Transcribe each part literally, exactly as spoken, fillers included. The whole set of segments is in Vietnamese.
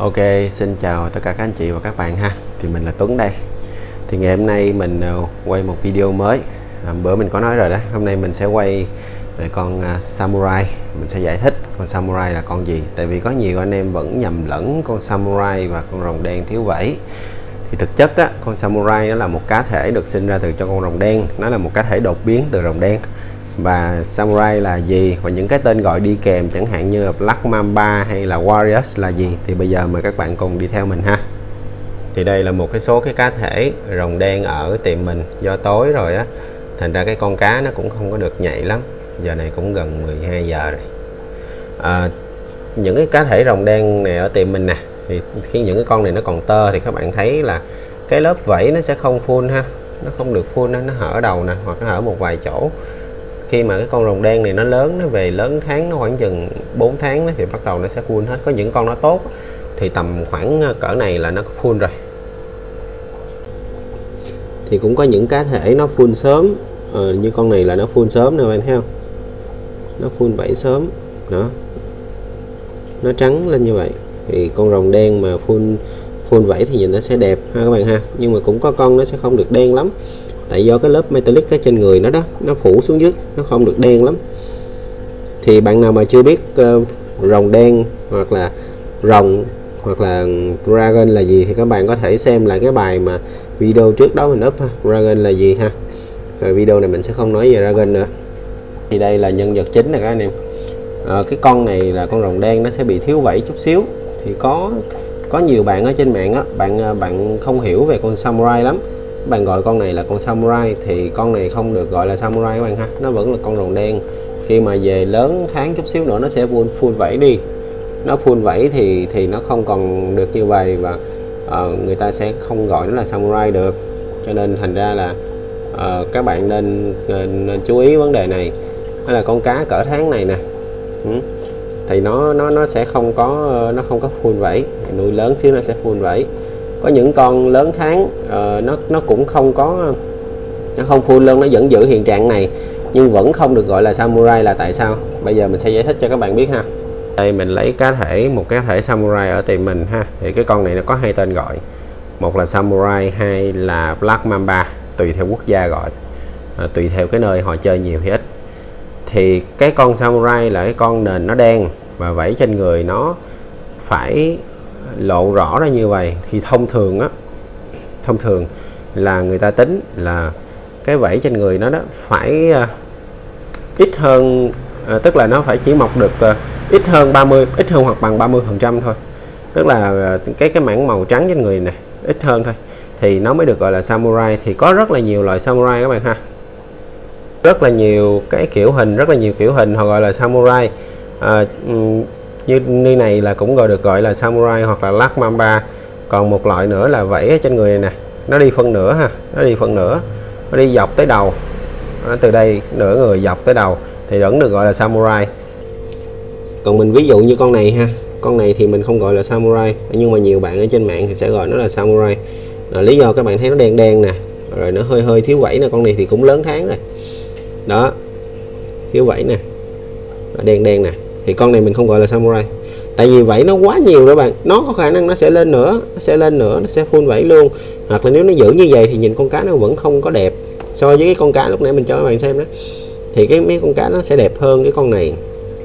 Ok, xin chào tất cả các anh chị và các bạn ha. Thì mình là Tuấn đây. Thì ngày hôm nay mình uh, quay một video mới. À, bữa mình có nói rồi đó, hôm nay mình sẽ quay về con uh, Samurai. Mình sẽ giải thích con Samurai là con gì. Tại vì có nhiều anh em vẫn nhầm lẫn con Samurai và con rồng đen thiếu vảy. Thì thực chất á, con Samurai nó là một cá thể được sinh ra từ cho con rồng đen. Nó là một cá thể đột biến từ rồng đen. Và Samurai là gì và những cái tên gọi đi kèm chẳng hạn như là Black Mamba hay là Warriors là gì thì bây giờ mời các bạn cùng đi theo mình ha. Thì đây là một cái số cái cá thể rồng đen ở tiệm mình, do tối rồi á thành ra cái con cá nó cũng không có được nhạy lắm. Giờ này cũng gần mười hai giờ rồi. À, những cái cá thể rồng đen này ở tiệm mình nè, thì khi những cái con này nó còn tơ thì các bạn thấy là cái lớp vảy nó sẽ không full ha, nó không được full, nó, nó hở đầu nè hoặc nó hở một vài chỗ. Khi mà cái con rồng đen này nó lớn, nó về lớn tháng, nó khoảng chừng bốn tháng thì bắt đầu nó sẽ full hết. Có những con nó tốt thì tầm khoảng cỡ này là nó full rồi. Thì cũng có những cá thể nó full sớm, ờ, như con này là nó full sớm nè, bạn thấy không? Nó full vảy sớm đó, nó trắng lên như vậy. Thì con rồng đen mà full full vảy thì nhìn nó sẽ đẹp ha các bạn ha. Nhưng mà cũng có con nó sẽ không được đen lắm, tại do cái lớp metallic ở trên người nó đó, nó phủ xuống dưới, nó không được đen lắm. Thì bạn nào mà chưa biết uh, rồng đen hoặc là rồng hoặc là dragon là gì thì các bạn có thể xem lại cái bài mà video trước đó mình up ha. Dragon là gì ha. Rồi video này mình sẽ không nói về dragon nữa. Thì đây là nhân vật chính này các anh em. À, cái con này là con rồng đen, nó sẽ bị thiếu vảy chút xíu. Thì có có nhiều bạn ở trên mạng á, bạn bạn không hiểu về con Samurai lắm, bạn gọi con này là con Samurai thì con này không được gọi là Samurai các bạn ha, nó vẫn là con rồng đen. Khi mà về lớn tháng chút xíu nữa nó sẽ full, full vảy đi, nó full vảy thì thì nó không còn được như vậy và uh, người ta sẽ không gọi nó là Samurai được. Cho nên thành ra là uh, các bạn nên, nên, nên chú ý vấn đề này. Đó là con cá cỡ tháng này nè, ừ. thì nó nó nó sẽ không có nó không có full vảy, nuôi lớn xíu nó sẽ full vảy. Có những con lớn tháng uh, nó nó cũng không có, nó không full luôn, nó vẫn giữ hiện trạng này nhưng vẫn không được gọi là Samurai. Là tại sao? Bây giờ mình sẽ giải thích cho các bạn biết ha. Đây mình lấy cá thể một cá thể Samurai ở tiệm mình ha. Thì cái con này nó có hai tên gọi, một là Samurai, hai là Black Mamba, tùy theo quốc gia gọi, à, tùy theo cái nơi họ chơi nhiều hay ít. Thì cái con Samurai là cái con nền nó đen và vảy trên người nó phải lộ rõ ra như vậy. Thì thông thường á, thông thường là người ta tính là cái vảy trên người nó đó phải uh, ít hơn, uh, tức là nó phải chỉ mọc được uh, ít hơn ba mươi, ít hơn hoặc bằng ba mươi phần trăm thôi. Tức là uh, cái cái mảng màu trắng trên người này ít hơn thôi thì nó mới được gọi là Samurai. Thì có rất là nhiều loại Samurai các bạn ha, rất là nhiều cái kiểu hình, rất là nhiều kiểu hình họ gọi là Samurai. Uh, như như này là cũng gọi được gọi là Samurai hoặc là Black Mamba. Còn một loại nữa là vảy ở trên người này nè, nó đi phân nửa ha, nó đi phân nửa, nó đi dọc tới đầu, nó từ đây nửa người dọc tới đầu thì vẫn được gọi là Samurai. Còn mình ví dụ như con này ha, con này thì mình không gọi là Samurai nhưng mà nhiều bạn ở trên mạng thì sẽ gọi nó là Samurai. À, lý do các bạn thấy nó đen đen nè, rồi nó hơi hơi thiếu vảy nè. Con này thì cũng lớn tháng rồi đó, thiếu vảy nè, đen đen nè, thì con này mình không gọi là Samurai tại vì vảy nó quá nhiều đó bạn. Nó có khả năng nó sẽ lên nữa, nó sẽ lên nữa, nó sẽ full vảy luôn. Hoặc là nếu nó giữ như vậy thì nhìn con cá nó vẫn không có đẹp so với cái con cá lúc nãy mình cho các bạn xem đó. Thì cái mấy con cá nó sẽ đẹp hơn cái con này.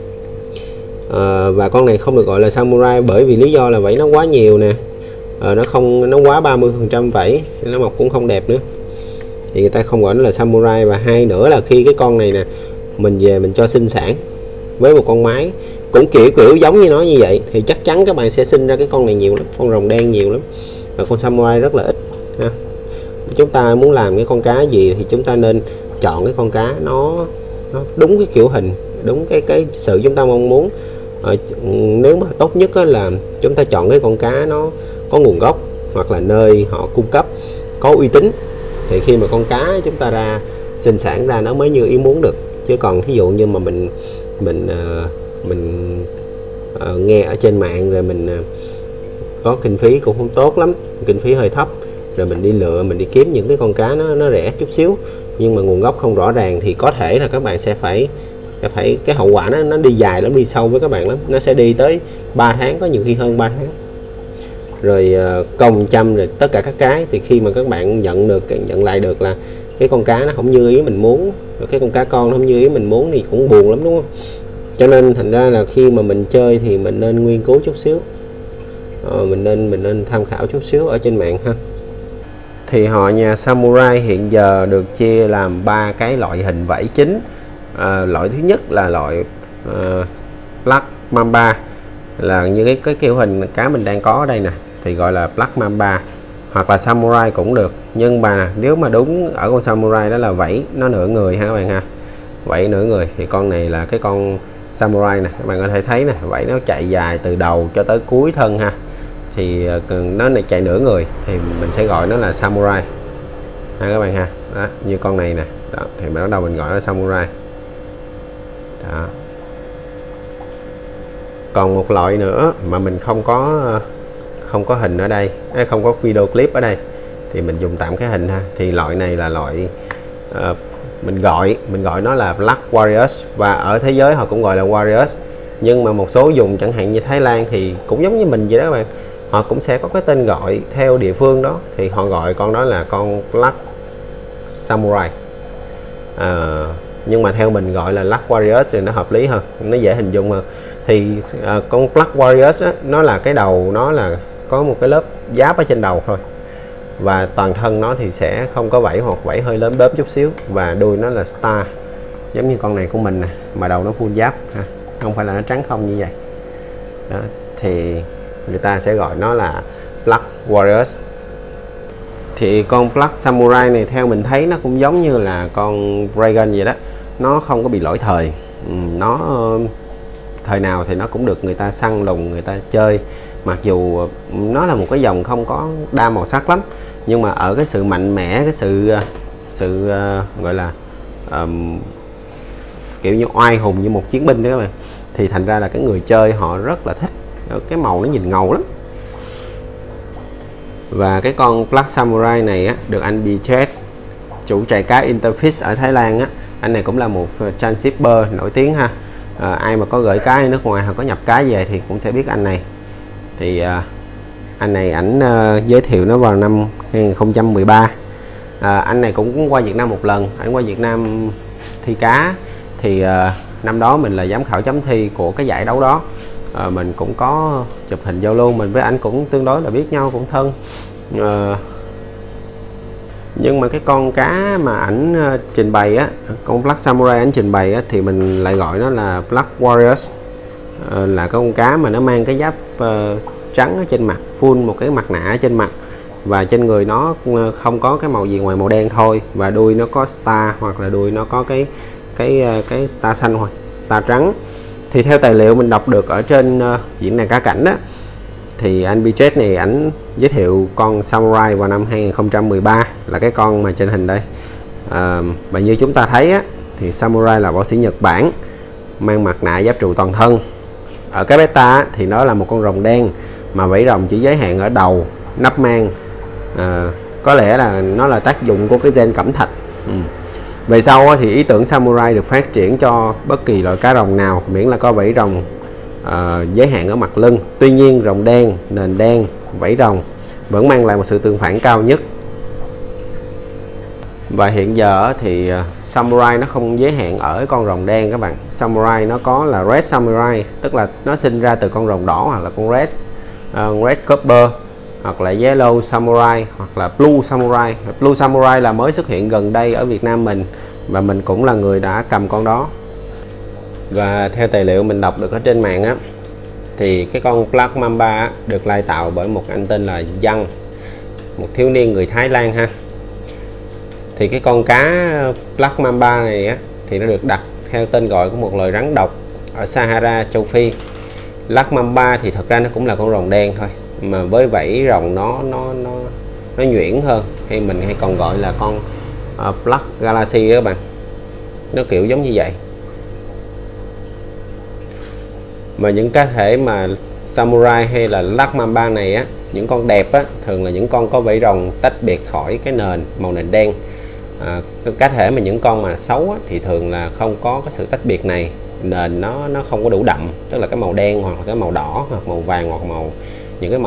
À, và con này không được gọi là Samurai bởi vì lý do là vảy nó quá nhiều nè, à, nó không nó quá ba mươi phần trăm vảy, nó mọc cũng không đẹp nữa thì người ta không gọi nó là Samurai. Và hai nữa là khi cái con này nè mình về mình cho sinh sản với một con mái cũng kiểu kiểu giống như nó như vậy thì chắc chắn các bạn sẽ sinh ra cái con này nhiều lắm, con rồng đen nhiều lắm, và con Samurai rất là ít ha. Chúng ta muốn làm cái con cá gì thì chúng ta nên chọn cái con cá nó nó đúng cái kiểu hình, đúng cái cái sự chúng ta mong muốn. À, nếu mà tốt nhất là chúng ta chọn cái con cá nó có nguồn gốc hoặc là nơi họ cung cấp có uy tín thì khi mà con cá chúng ta ra sinh sản ra nó mới như ý muốn được. Chứ còn ví dụ như mà mình mình uh, mình uh, nghe ở trên mạng rồi mình uh, có kinh phí cũng không tốt lắm, kinh phí hơi thấp, rồi mình đi lựa, mình đi kiếm những cái con cá nó nó rẻ chút xíu nhưng mà nguồn gốc không rõ ràng thì có thể là các bạn sẽ phải sẽ phải cái hậu quả nó nó đi dài lắm, đi sâu với các bạn lắm, nó sẽ đi tới ba tháng, có nhiều khi hơn ba tháng. rồi uh, còng châm, rồi tất cả các cái, thì khi mà các bạn nhận được nhận lại được là cái con cá nó không như ý mình muốn, rồi cái con cá con nó không như ý mình muốn thì cũng buồn lắm, đúng không? Cho nên thành ra là khi mà mình chơi thì mình nên nghiên cứu chút xíu, ờ, mình nên mình nên tham khảo chút xíu ở trên mạng ha. Thì họ nhà Samurai hiện giờ được chia làm ba cái loại hình vảy chính. À, loại thứ nhất là loại uh, Black Mamba, là như cái cái kiểu hình cá mình đang có ở đây nè, thì gọi là Black Mamba, hoặc là Samurai cũng được. Nhưng mà nếu mà đúng ở con Samurai đó là vảy nó nửa người ha các bạn ha, vảy nửa người, thì con này là cái con Samurai nè, các bạn có thể thấy nè, vảy nó chạy dài từ đầu cho tới cuối thân ha, thì nó này chạy nửa người thì mình sẽ gọi nó là Samurai ha các bạn ha. Đó, như con này nè, đó, thì mình bắt đầu mình gọi nó Samurai. Đó. Còn một loại nữa mà mình không có không có hình ở đây, không có video clip ở đây, thì mình dùng tạm cái hình ha. Thì loại này là loại uh, mình gọi mình gọi nó là Black Warriors, và ở thế giới họ cũng gọi là Warriors. Nhưng mà một số vùng chẳng hạn như Thái Lan thì cũng giống như mình vậy đó các bạn, họ cũng sẽ có cái tên gọi theo địa phương đó, thì họ gọi con đó là con Black Samurai. À, nhưng mà theo mình gọi là Black Warriors thì nó hợp lý hơn, nó dễ hình dung hơn. Thì à, con Black Warriors á, nó là cái đầu nó là có một cái lớp giáp ở trên đầu thôi, và toàn thân nó thì sẽ không có vảy, hoặc vảy hơi lớn bớm chút xíu, và đuôi nó là star giống như con này của mình nè, mà đầu nó full giáp ha, không phải là nó trắng không như vậy đó. Thì người ta sẽ gọi nó là Black Warriors. Thì con Black Samurai này theo mình thấy nó cũng giống như là con Dragon vậy đó, nó không có bị lỗi thời, nó thời nào thì nó cũng được người ta săn lùng, người ta chơi, mặc dù nó là một cái dòng không có đa màu sắc lắm, nhưng mà ở cái sự mạnh mẽ, cái sự sự uh, gọi là um, kiểu như oai hùng như một chiến binh đó các bạn, thì thành ra là cái người chơi họ rất là thích, cái màu nó nhìn ngầu lắm. Và cái con Black Samurai này á, được anh Bichet, chủ trại cá Interfish ở Thái Lan á, anh này cũng là một transhipper nổi tiếng ha. À, ai mà có gửi cá ở nước ngoài hoặc có nhập cá về thì cũng sẽ biết anh này. Thì à, anh này ảnh uh, giới thiệu nó vào năm hai nghìn không trăm mười ba. À, anh này cũng qua Việt Nam một lần, anh qua Việt Nam thi cá, thì uh, năm đó mình là giám khảo chấm thi của cái giải đấu đó. À, mình cũng có chụp hình giao lưu, mình với anh cũng tương đối là biết nhau, cũng thân. À, nhưng mà cái con cá mà ảnh uh, trình bày á, con Black Samurai ảnh trình bày á, thì mình lại gọi nó là Black Warriors. À, là con cá mà nó mang cái giáp uh, trắng ở trên mặt, full một cái mặt nạ ở trên mặt, và trên người nó không có cái màu gì ngoài màu đen thôi, và đuôi nó có star, hoặc là đuôi nó có cái cái cái star xanh hoặc star trắng. Thì theo tài liệu mình đọc được ở trên uh, diễn đàn cá cảnh đó, thì anh Bichet này ảnh giới thiệu con Samurai vào năm hai nghìn không trăm mười ba, là cái con mà trên hình đây. À, và như chúng ta thấy á, thì Samurai là võ sĩ Nhật Bản, mang mặt nạ giáp trụ toàn thân. Ở cái beta á, thì nó là một con rồng đen, mà vảy rồng chỉ giới hạn ở đầu, nắp mang. À, có lẽ là nó là tác dụng của cái gen cẩm thạch. Ừ. Về sau thì ý tưởng Samurai được phát triển cho bất kỳ loại cá rồng nào, miễn là có vảy rồng uh, giới hạn ở mặt lưng. Tuy nhiên rồng đen, nền đen, vảy rồng vẫn mang lại một sự tương phản cao nhất. Và hiện giờ thì uh, Samurai nó không giới hạn ở con rồng đen các bạn. Samurai nó có là Red Samurai, tức là nó sinh ra từ con rồng đỏ, hoặc là con Red uh, Red Copper, hoặc là Yellow Samurai, hoặc là Blue Samurai. Blue Samurai là mới xuất hiện gần đây ở Việt Nam mình, và mình cũng là người đã cầm con đó. Và theo tài liệu mình đọc được ở trên mạng á, thì cái con Black Mamba á, được lai tạo bởi một anh tên là Yang, một thiếu niên người Thái Lan ha. Thì cái con cá Black Mamba này á, thì nó được đặt theo tên gọi của một loài rắn độc ở Sahara, châu Phi. Black Mamba thì thật ra nó cũng là con rồng đen thôi, mà với vảy rồng nó nó nó nó nhuyễn hơn, hay mình hay còn gọi là con uh, Black Galaxy các bạn, nó kiểu giống như vậy. Mà những cá thể mà Samurai hay là Black Mamba này á, những con đẹp á, thường là những con có vảy rồng tách biệt khỏi cái nền màu nền đen. À, cá thể mà những con mà xấu á, thì thường là không có cái sự tách biệt này, nền nó nó không có đủ đậm, tức là cái màu đen hoặc là cái màu đỏ hoặc màu vàng hoặc màu những cái màu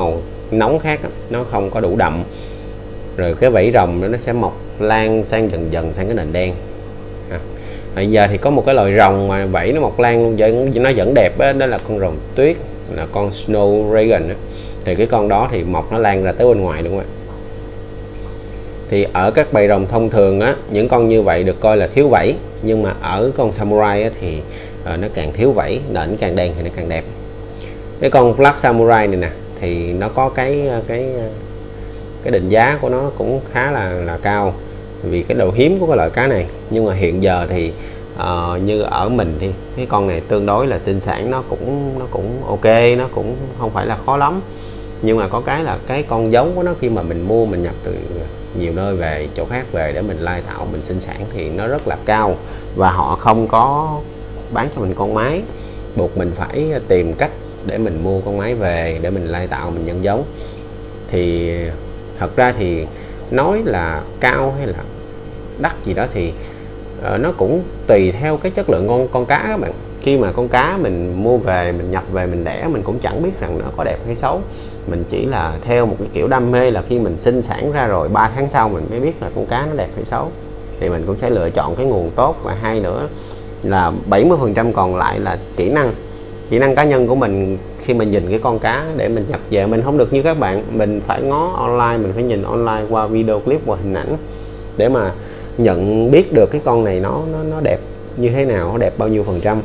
nóng khác nó không có đủ đậm, rồi cái vảy rồng nó sẽ mọc lan sang dần dần sang cái nền đen. À, bây giờ thì có một cái loài rồng mà vảy nó mọc lan luôn vậy, nó vẫn đẹp đó, đó là con rồng tuyết, là con Snow Dragon đó. Thì cái con đó thì mọc nó lan ra tới bên ngoài đúng không ạ? Thì ở các bầy rồng thông thường á, những con như vậy được coi là thiếu vảy, nhưng mà ở con Samurai á, thì uh, nó càng thiếu vảy, nền càng đen thì nó càng đẹp. Cái con Black Samurai này nè thì nó có cái cái cái định giá của nó cũng khá là là cao vì cái độ hiếm của cái loại cá này. Nhưng mà hiện giờ thì uh, như ở mình thì cái con này tương đối là sinh sản, nó cũng nó cũng ok, nó cũng không phải là khó lắm. Nhưng mà có cái là cái con giống của nó khi mà mình mua, mình nhập từ nhiều nơi về, chỗ khác về để mình lai tạo, mình sinh sản thì nó rất là cao, và họ không có bán cho mình con mái, buộc mình phải tìm cách để mình mua con mái về để mình lai tạo, mình nhân giống. Thì thật ra thì nói là cao hay là đắt gì đó thì uh, nó cũng tùy theo cái chất lượng con con cá các bạn. Khi mà con cá mình mua về, mình nhập về, mình đẻ, mình cũng chẳng biết rằng nó có đẹp hay xấu. Mình chỉ là theo một cái kiểu đam mê, là khi mình sinh sản ra rồi ba tháng sau mình mới biết là con cá nó đẹp hay xấu. Thì mình cũng sẽ lựa chọn cái nguồn tốt. Và hai nữa là bảy mươi phần trăm còn lại là kỹ năng. Kỹ năng cá nhân của mình khi mình nhìn cái con cá để mình nhập về, mình không được như các bạn. Mình phải ngó online, mình phải nhìn online qua video clip, qua hình ảnh để mà nhận biết được cái con này nó, nó, nó đẹp như thế nào, nó đẹp bao nhiêu phần trăm.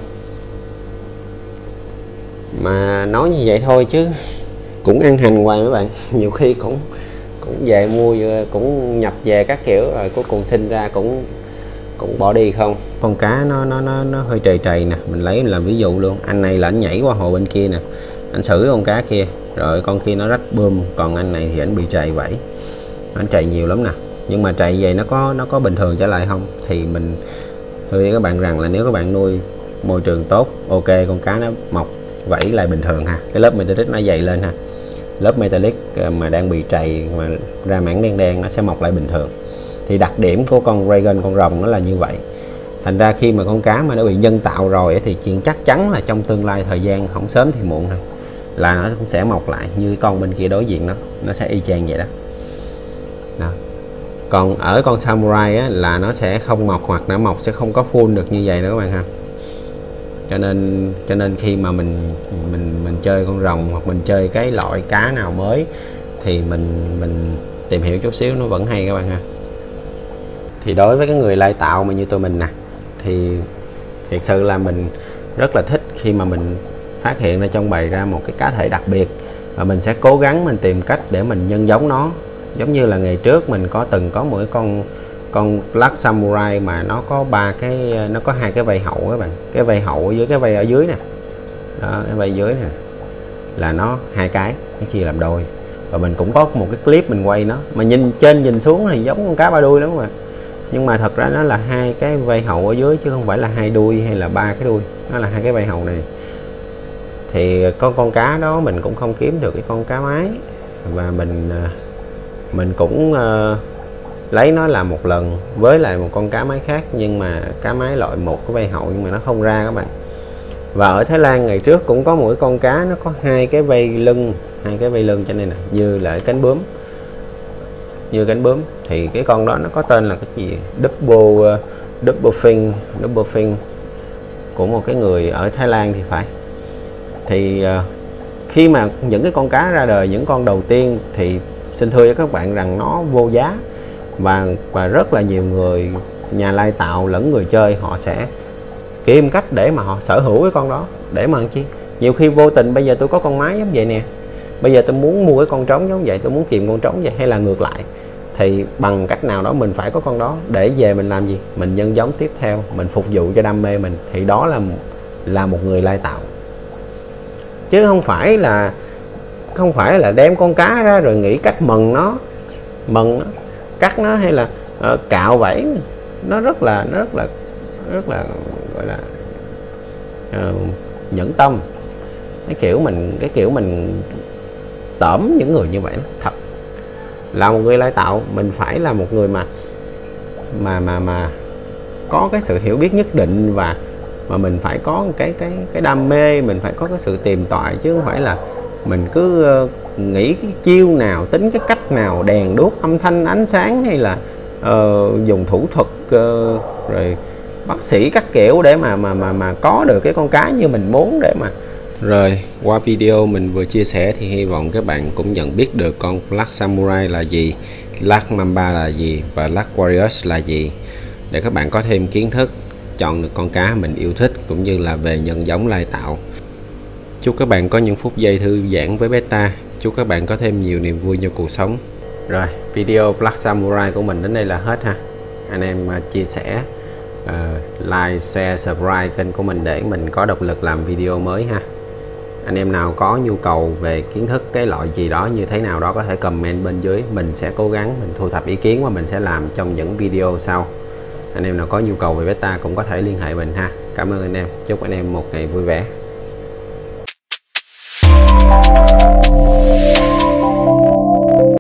Mà nói như vậy thôi chứ cũng ăn hành hoài mấy bạn. Nhiều khi cũng cũng về mua, cũng nhập về các kiểu, rồi cuối cùng sinh ra cũng cũng bỏ đi không. Con cá nó nó nó nó hơi trầy trầy nè, mình lấy làm ví dụ luôn. Anh này là anh nhảy qua hồ bên kia nè, anh xử con cá kia, rồi con kia nó rách bơm, còn anh này thì anh bị trầy vảy, anh trầy nhiều lắm nè. Nhưng mà trầy vậy nó có nó có bình thường trở lại không? Thì mình thưa với các bạn rằng là nếu các bạn nuôi môi trường tốt, ok, con cá nó mọc vảy lại bình thường ha, cái lớp metallic nó dày lên ha, lớp metallic mà đang bị trầy mà ra mảng đen đen nó sẽ mọc lại bình thường. Thì đặc điểm của con Dragon, con rồng nó là như vậy. Thành ra khi mà con cá mà nó bị nhân tạo rồi thì chuyện chắc chắn là trong tương lai thời gian không sớm thì muộn thôi là nó cũng sẽ mọc lại như con bên kia đối diện, nó nó sẽ y chang vậy đó. Đó. Còn ở con Samurai á, là nó sẽ không mọc, hoặc nó mọc sẽ không có full được như vậy nữa các bạn ha. Cho nên cho nên khi mà mình mình mình chơi con rồng, hoặc mình chơi cái loại cá nào mới thì mình mình tìm hiểu chút xíu nó vẫn hay các bạn ha. Thì đối với cái người lai tạo mà như tụi mình nè, thì thiệt sự là mình rất là thích khi mà mình phát hiện ra trong bầy ra một cái cá thể đặc biệt, và mình sẽ cố gắng mình tìm cách để mình nhân giống nó. Giống như là ngày trước mình có từng có một cái con con Black Samurai mà nó có ba cái, nó có hai cái vây hậu các bạn, cái vây hậu ở dưới, cái vây ở dưới nè, đó, cái vây dưới nè là nó hai cái, nó chia làm đôi. Và mình cũng có một cái clip mình quay nó, mà nhìn trên nhìn xuống thì giống con cá ba đuôi lắm các bạn, nhưng mà thật ra nó là hai cái vây hậu ở dưới chứ không phải là hai đuôi hay là ba cái đuôi, nó là hai cái vây hậu này. Thì con con cá đó mình cũng không kiếm được cái con cá mái, và mình mình cũng uh, lấy nó làm một lần với lại một con cá mái khác, nhưng mà cá mái loại một cái vây hậu nhưng mà nó không ra các bạn. Và ở Thái Lan ngày trước cũng có một cái con cá nó có hai cái vây lưng, hai cái vây lưng cho nên là như là cánh bướm, như cánh bướm. Thì cái con đó nó có tên là cái gì, double uh, double fin double fin của một cái người ở Thái Lan thì phải. Thì uh, khi mà những cái con cá ra đời, những con đầu tiên, thì xin thưa với các bạn rằng nó vô giá, và và rất là nhiều người, nhà lai tạo lẫn người chơi, họ sẽ kiếm cách để mà họ sở hữu cái con đó, để mà làm chi. Nhiều khi vô tình bây giờ tôi có con mái giống vậy nè, bây giờ tôi muốn mua cái con trống giống vậy, tôi muốn kìm con trống vậy, hay là ngược lại, thì bằng cách nào đó mình phải có con đó để về mình làm gì, mình nhân giống tiếp theo, mình phục vụ cho đam mê mình. Thì đó là là một người lai tạo, chứ không phải là không phải là đem con cá ra rồi nghĩ cách mần nó, mần nó, cắt nó, hay là uh, cạo vảy. Nó rất là nó rất là rất là gọi là uh, nhẫn tâm. Cái kiểu mình cái kiểu mình tởm những người như vậy thật. Là một người lai tạo, mình phải là một người mà mà mà mà có cái sự hiểu biết nhất định, và mà mình phải có cái cái cái đam mê, mình phải có cái sự tìm tòi, chứ không phải là mình cứ uh, nghĩ cái chiêu nào, tính cái cách nào, đèn đuốc, âm thanh, ánh sáng, hay là uh, dùng thủ thuật uh, rồi bác sĩ các kiểu để mà mà mà mà có được cái con cá như mình muốn. Để mà rồi qua video mình vừa chia sẻ thì hy vọng các bạn cũng nhận biết được con Black Samurai là gì, Black Mamba là gì và Black Warriors là gì, để các bạn có thêm kiến thức, chọn được con cá mình yêu thích cũng như là về nhân giống lai tạo. Chúc các bạn có những phút giây thư giãn với beta. Chúc các bạn có thêm nhiều niềm vui cho cuộc sống. Rồi, video Black Samurai của mình đến đây là hết ha. Anh em uh, chia sẻ, uh, like, share, subscribe kênh của mình để mình có động lực làm video mới ha. Anh em nào có nhu cầu về kiến thức cái loại gì đó như thế nào đó có thể comment bên dưới. Mình sẽ cố gắng mình thu thập ý kiến và mình sẽ làm trong những video sau. Anh em nào có nhu cầu về beta cũng có thể liên hệ mình ha. Cảm ơn anh em. Chúc anh em một ngày vui vẻ.